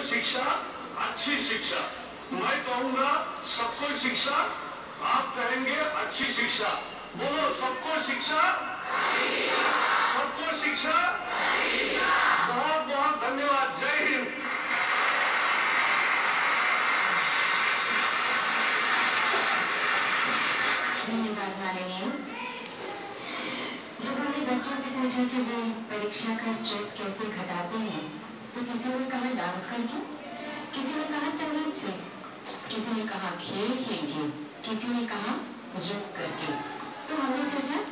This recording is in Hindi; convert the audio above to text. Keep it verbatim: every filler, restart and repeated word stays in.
शिक्षा अच्छी शिक्षा। मैं कहूंगा सबको शिक्षा, आप कहेंगे अच्छी शिक्षा। बोलो सबको शिक्षा, सबको शिक्षा। बहुत बहुत धन्यवाद। जय हिंद। धन्यवाद माननीय। जब हमने बच्चों से पूछा कि वो परीक्षा का स्ट्रेस कैसे घटाते हैं, तो किसी ने कहा डांस करके, किसी ने कहा संगीत से, किसी ने कहा खेल खेल के, किसी ने कहा योग करके। तो हमने सोचा